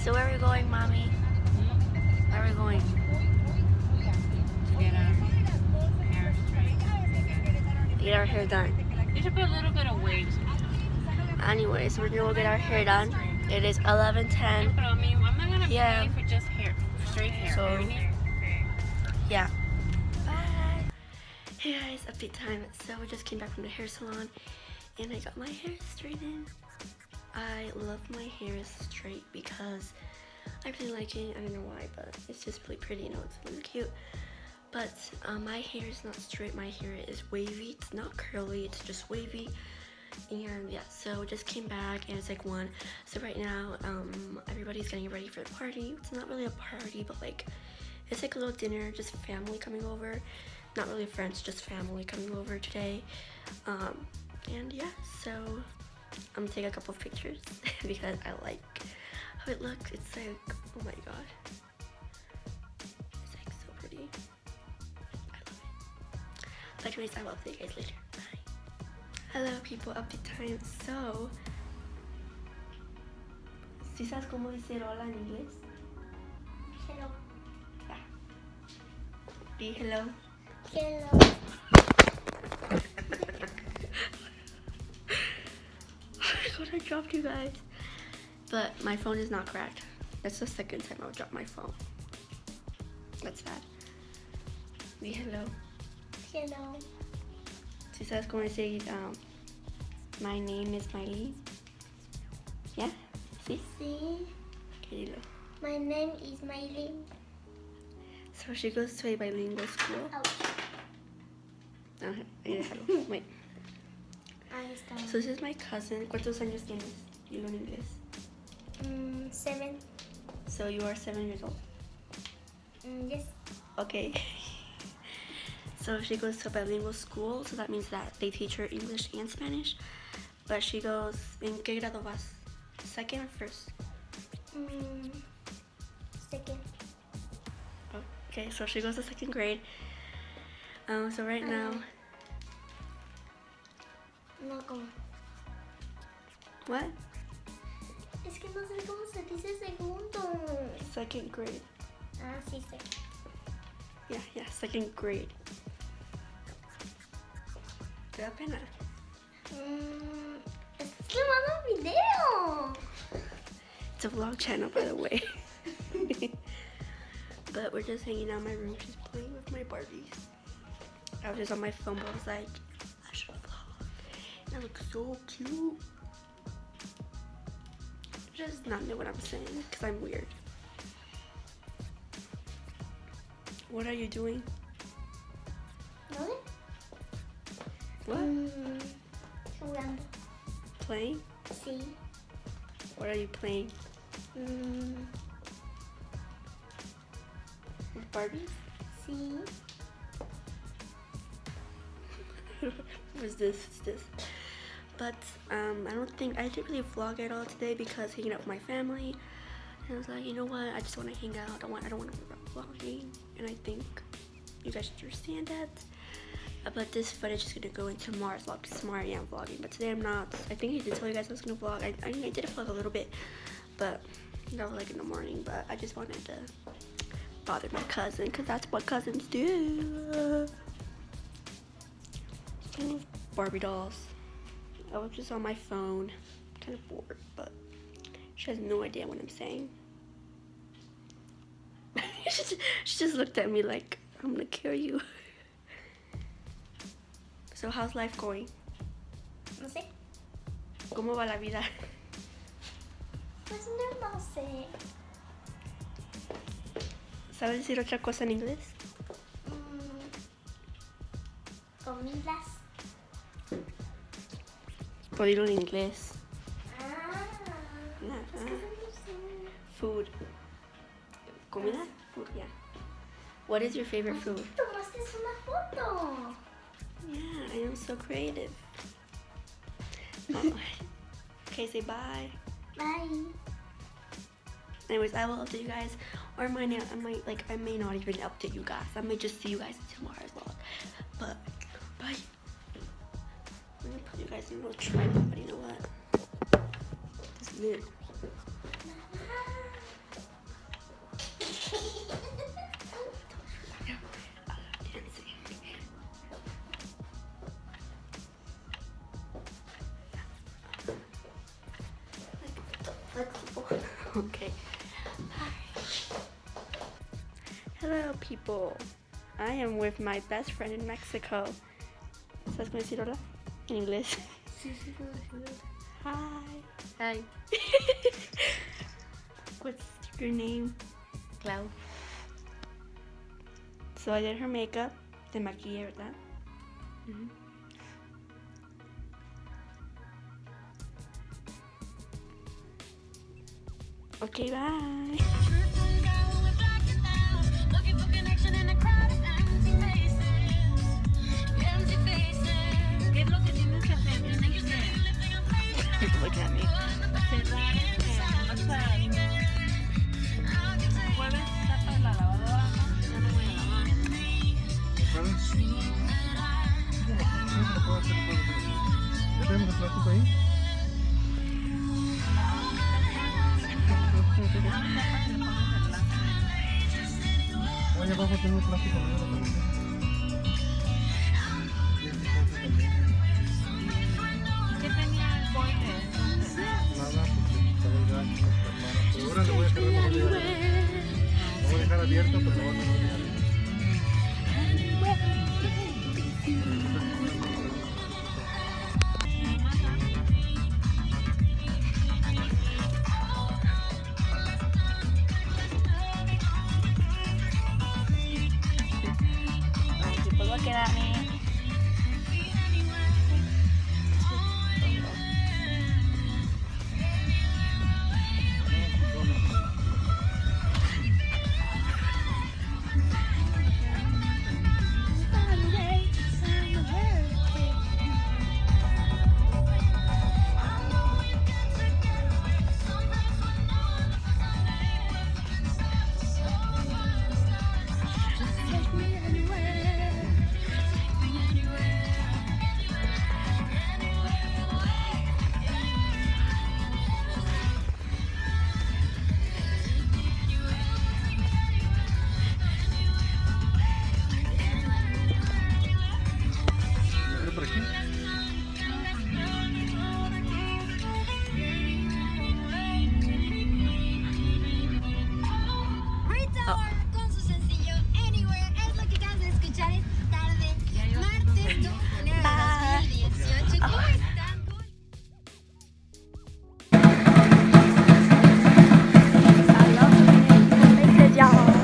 So where are we going, Mommy? Where are we going? To get our hair straight. To get our hair done. You should put a little bit of wigs. Anyways, we're gonna go get our hair done. It is 11:10. But I mean, I'm not gonna Yeah. pay for just hair, straight hair. So- We need- Yeah. Bye. Hey guys, update time. So we just came back from the hair salon and I got my hair straightened. I love my hair straight because I really like it. I don't know why, but it's just really pretty, you know, it's really cute. But my hair is not straight, my hair is wavy. It's not curly, it's just wavy. And yeah, so we just came back and it's like 1. So right now, everybody's getting ready for the party. It's not really a party, but like, it's like a little dinner, just family coming over. Not really friends, just family coming over today. And yeah, so I'm gonna take a couple of pictures because I like how it looks. It's like, oh my god. It's like so pretty. I love it. But anyways, I will update you guys later. Bye. Hello people, update time. So, ¿sí sabes cómo decir hola en inglés? Hello. Yeah. Be hello. Hello. Oh my god, I dropped you guys. But my phone is not cracked. That's the second time I've dropped my phone. That's sad. Be hello. Hello. ¿Sí sabes cómo decir my name is Miley? Yeah? ¿Sí? See, ¿Qué dilo? my name is Miley. So she goes to a bilingual school. Ouch. Okay, déjalo. Wait. Ahí está. So this is my cousin. ¿Cuántos años tienes? Dilo en inglés. 7. So you are 7 years old. Yes. Okay. So she goes to a bilingual school, so that means that they teach her English and Spanish. But she goes, ¿en qué grado vas? Second or first? Second. Okay, so she goes to 2nd grade. So right now, No, ¿cómo? what? Es que no sé cómo se dice segundo. 2nd grade. Ah, sí sé. Yeah, 2nd grade. ¿Te da pena? Estás filmando un video. It's a vlog channel, by the way. But we're just hanging out in my room. She's playing with my Barbies. I was just on my phone, but I was like, I should vlog. And I look so cute. She does not know what I'm saying, because I'm weird. What are you doing? ¿Dónde? What? Jugando. Playing? Sí. What are you playing? With Barbies? Sí. What's this? What's this? But I don't think I didn't really vlog at all today because hanging out with my family. And I was like, you know what? I just want to hang out. I don't want to worry about vlogging. And I think you guys understand that. But this footage is gonna go into tomorrow's vlog. Tomorrow I am vlogging, but today I'm not. I think I did tell you guys I was gonna vlog. I mean, I did vlog a little bit, but that was like in the morning. But I just wanted to bother my cousin because that's what cousins do. Kind of Barbie dolls. I was just on my phone, kind of bored, but she has no idea what I'm saying. She just looked at me like, I'm gonna kill you. So how's life going? No sé. ¿Cómo va la vida? Pues no sé. ¿Sabes decir otra cosa en inglés? Comidas. Puedo ir en inglés. Pues que no sé. Food. ¿Comida? Food, yeah. What is your favorite food? Tomaste una foto. Yeah, I am so creative. Oh. Okay, say bye. Bye. Anyways, I will update you guys, or I may not even update you guys. I may just see you guys in tomorrow's vlog. But bye. I'm gonna put you guys in a little tripod. You know what? This is it. Hello, people. I am with my best friend in Mexico. ¿Sabes cómo decir hola? En inglés. Sí, puedo decirlo. Hi. Hi. What's your name? Clau. So I did her makeup. Te maquillé, ¿verdad? Okay, bye. ¿Qué es lo que tienes que hacer? Tienes que Look at me. cerrar jueves tapas la lavadora, ¿no? Ya no voy a lavar. ¿Sabes? Sí, lo puedo hacer. ¿Ya tenemos el plástico ahí? Ahí abajo tengo el plástico negro también. ¿Qué tenía el boiler entonces? Nada, porque estaba el gas, nos prepara. Pero ahora le voy a cerrar la bolera. Lo voy a dejar abierto, pero lo voy a cerrar abierto. People looking at me. ¿Por aquí? Con su sencillo Anywhere es lo que acabas de escuchar esta tarde, martes 2 de enero de 2018. ¿Cómo están? I love it. Y'all.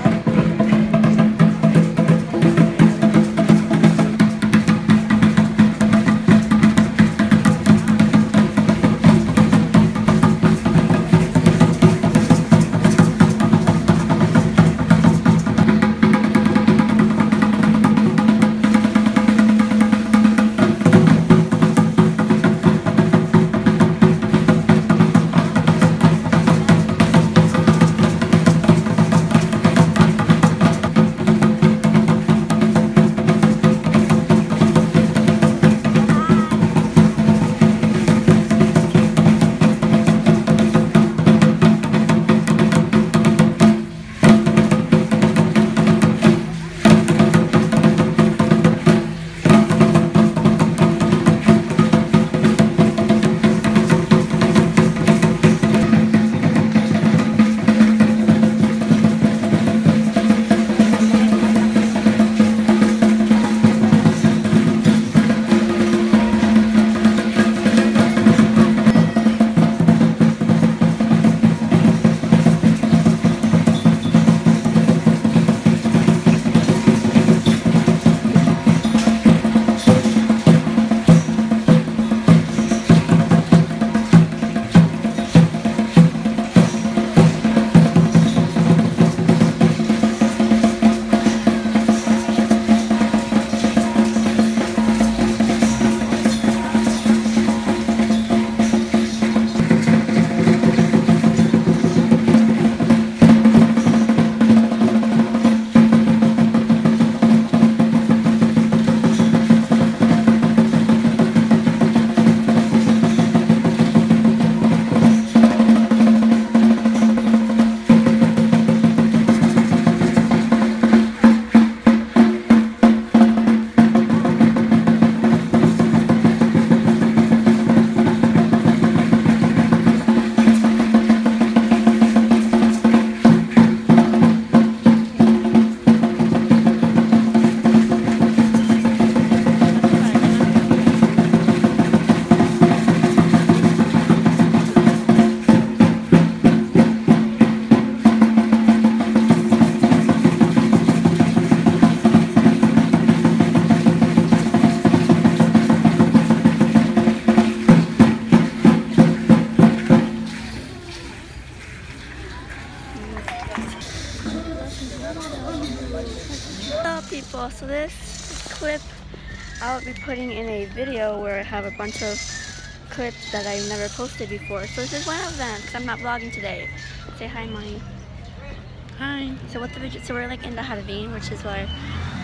Hello people, so this clip I'll be putting in a video where I have a bunch of clips that I've never posted before. So this is one of them because I'm not vlogging today. Say hi, Mommy. Hi. So what the video? So we're like in the Jardín, which is where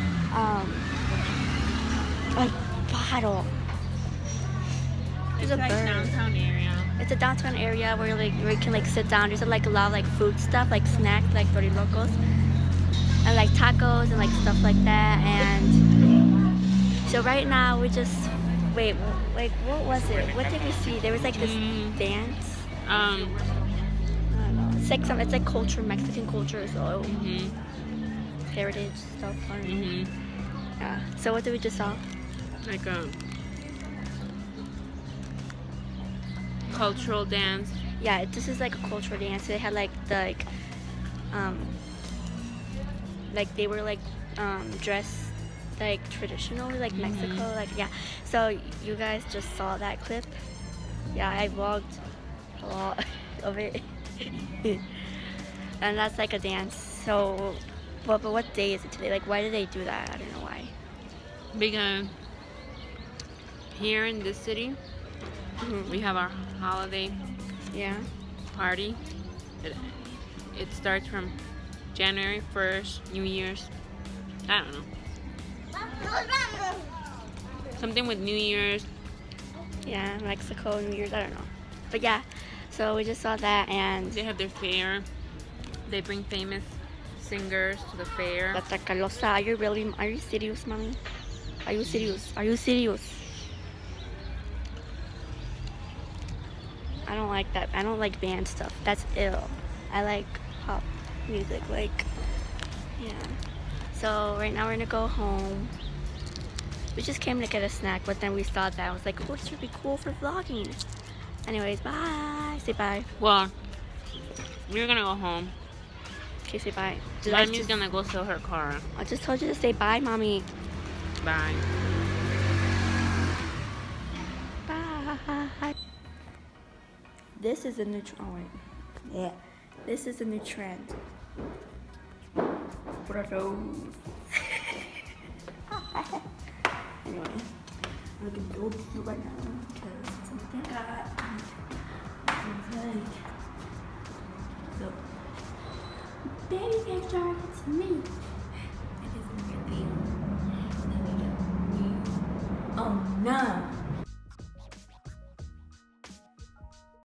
like bottle. It's There's a like bird. downtown area. It's a downtown area where like where you can like sit down. There's like a lot of like food stuff, like snacks, like Dorilocos, and like tacos and like stuff like that. And so right now we just wait. Like what was it? What did we see? There was like this dance. I don't know. It's like it's like culture, Mexican culture, so heritage stuff. I don't know. Yeah. So what did we just saw? Like a cultural dance. Yeah, this is like a cultural dance. They had like the like they were like dressed like traditionally, like Mexico, like yeah. So you guys just saw that clip. Yeah, I vlogged a lot of it, and that's like a dance. So, but what day is it today? Like, why did they do that? I don't know why. Because here in this city, we have our holiday Yeah. party. It starts from January 1st, New Year's. I don't know. Something with New Year's. Yeah, Mexico, New Year's, I don't know. But yeah, so we just saw that and They have their fair. They bring famous singers to the fair. that's like Carlosa. Are you serious, Mommy? Are you serious? Are you serious? I don't like that. I don't like band stuff. That's ill. I like pop music, like, yeah. So right now we're gonna go home. We just came to get a snack, but then we saw that. I was like, oh, this would be cool for vlogging. Anyways, bye. Say bye. Well, we're gonna go home. Okay, say bye. Mommy's gonna go sell her car. I just told you to say bye, Mommy. Bye. Bye. This is a new yeah. This is a new trend. What are those? Anyway, I'm looking so cute right now because something got so baby picture, it's me. It is really. Oh no.